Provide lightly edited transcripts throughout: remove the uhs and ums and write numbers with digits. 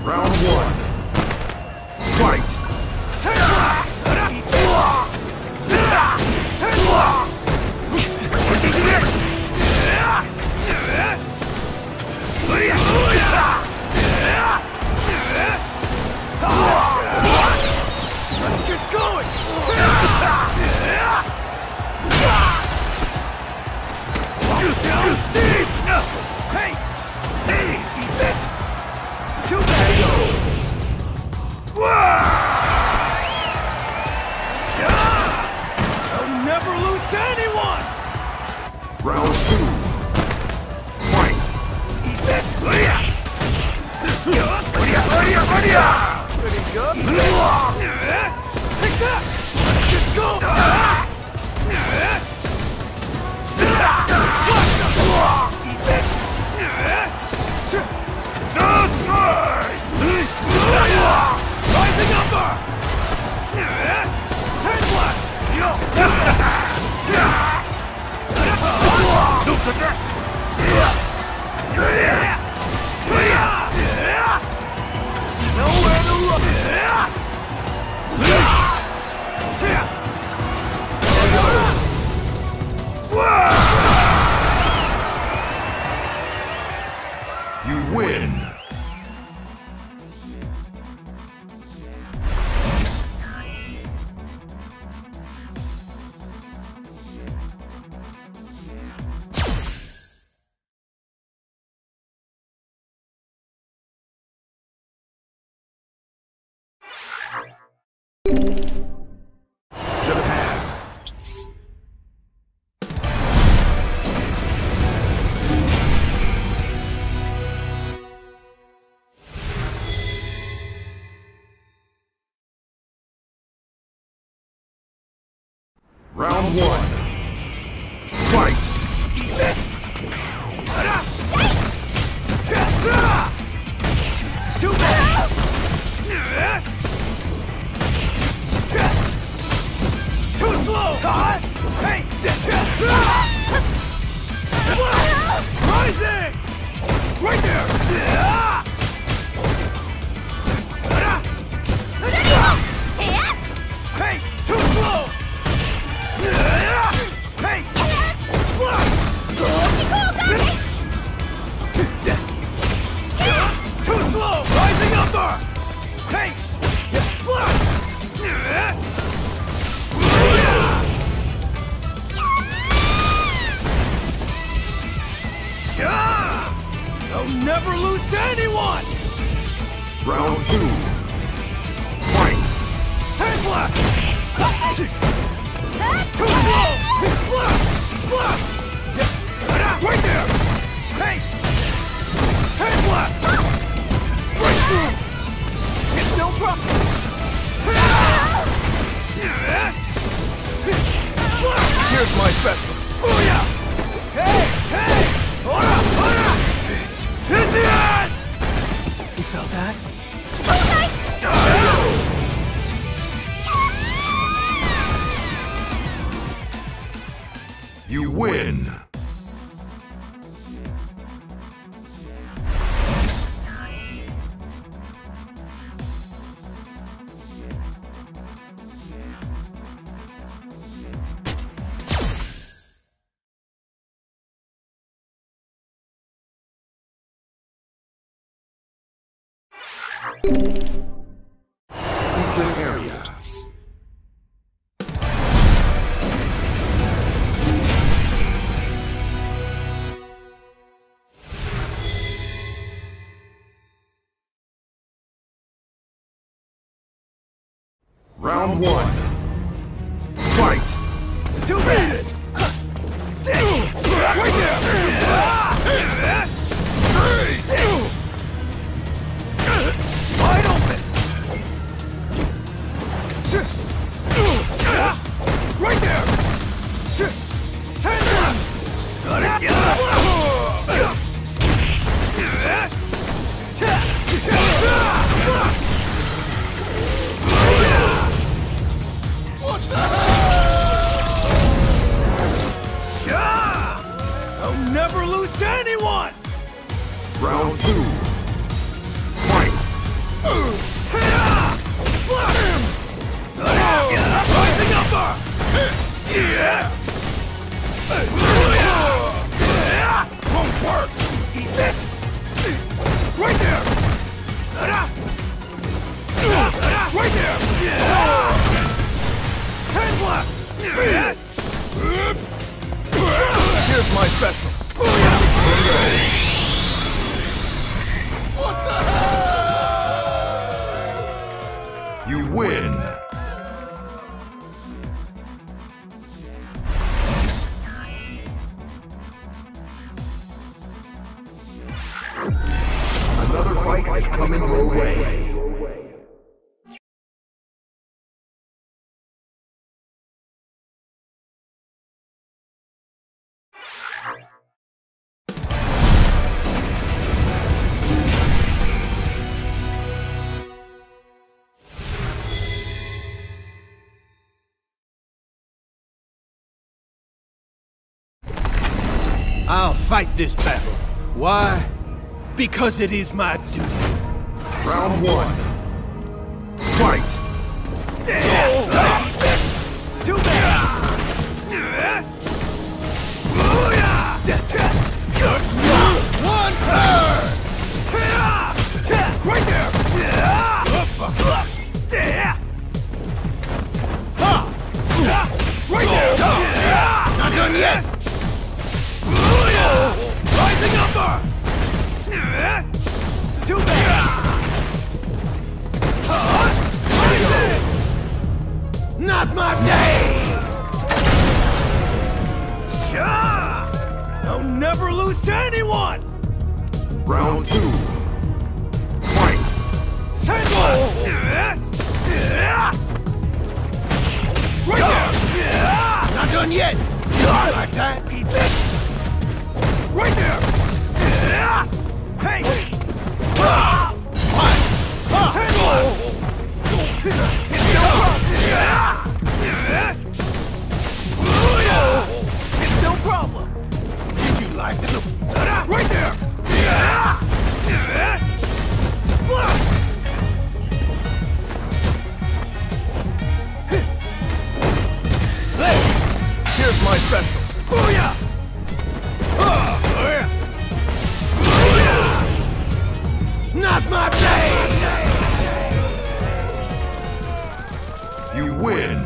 Round one. Fight! Let's get going! Down deep! Hey! Hey! Eat this! Too bad! I'll never lose to anyone! Round two. Fight! Eat this! Pretty good. Take that! Let's just go! Eat this! That's mine! Rising Umber! Sandblast! Nowhere to look! You win! Japan. Round one. Fight! Eat this! Too bad! Too slow! Hey! Rising! Right there! Hey! Too slow! Hey! Too slow! Rising Umber! Hey! I'll never lose to anyone! Round two. Fight! Sandblast! Too slow! Blast! Blast! Right there! Hey! Sandblast! Right through! It's no problem! Here's my special. Booyah! Hey! Hey! Ora! Ora! This is the end! You felt that? You win! Secret area. Round one. Fight! Too bad! Right there! Wide open! Right there! Send him! Got it! special. What the hell? You win. Another fight is coming your way. I'll fight this battle. Why? Because it is my duty. Round one. Fight! Too bad! One! Right there! Right there! Not done yet! Rising upper! Too bad! Not my day! Sha! I'll never lose to anyone! Round two. Fight! Sandwich! Right there! Not done yet! Like that? Eat this! Right there! Hey! Sandwich! It's no problem! Did you like to do? Right there! Here's my special. Booyah! Not my day! You win.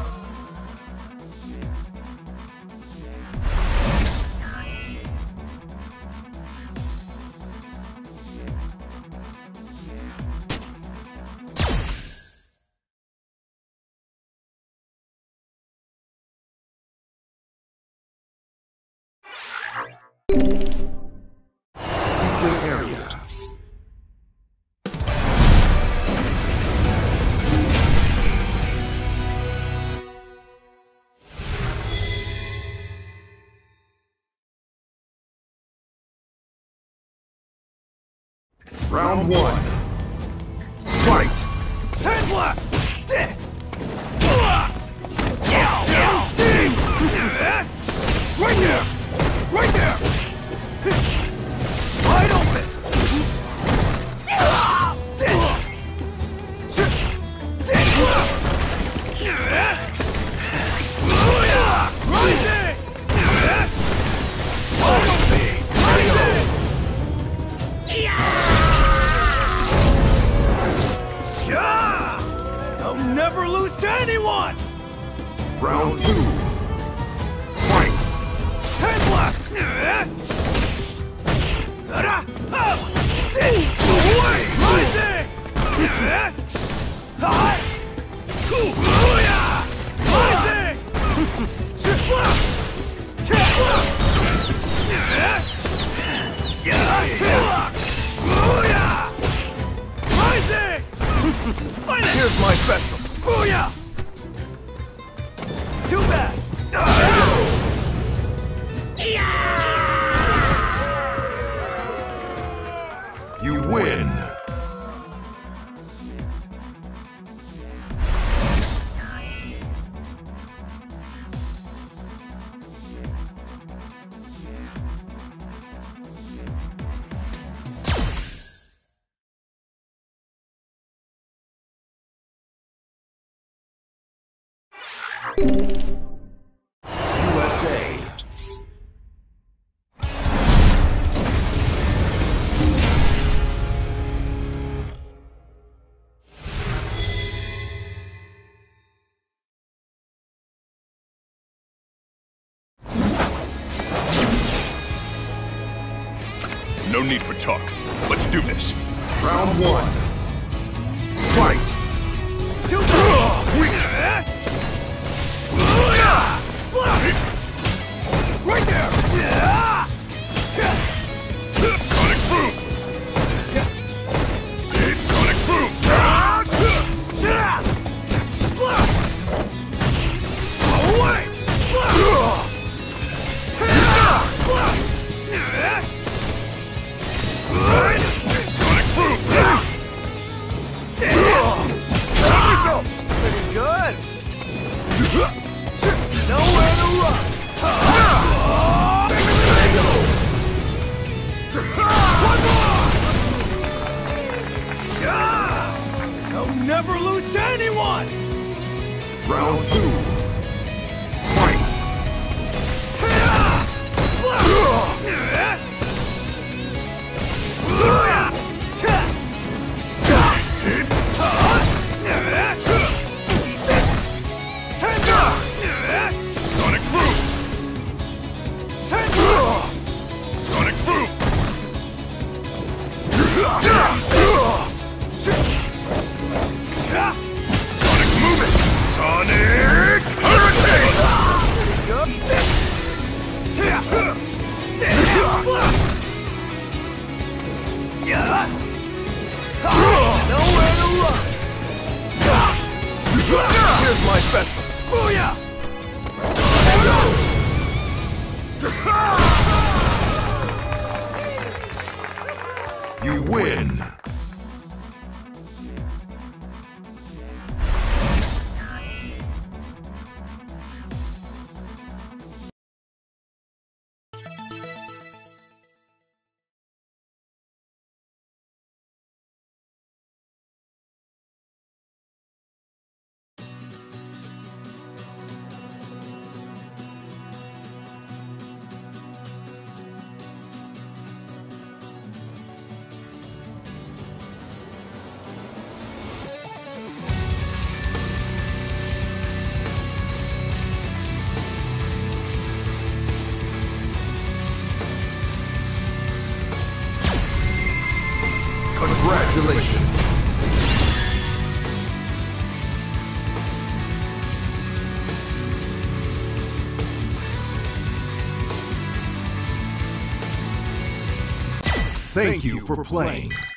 Secret area. Round one. Fight! Sandblast! Right there! Right there! Wide open! Rising! I'll never lose to anyone! Round two. Fight! Sandblast! Rising! Rising! Here's my special. Booyah! Too bad! You win. USA. No need for talk. Let's do this. Round 1. Fight! Right there! Sonic Boom! Sonic Boom! Away! Sonic Boom! Pretty good! Nowhere to run! One more! They'll never lose to anyone! Round 2. Fight! Sonic Boom! Sonic Boom! Sonic Movement! Sonic Hurricane! Nowhere to run! Here's my special. Booyah! You win. Congratulations. Thank you for playing.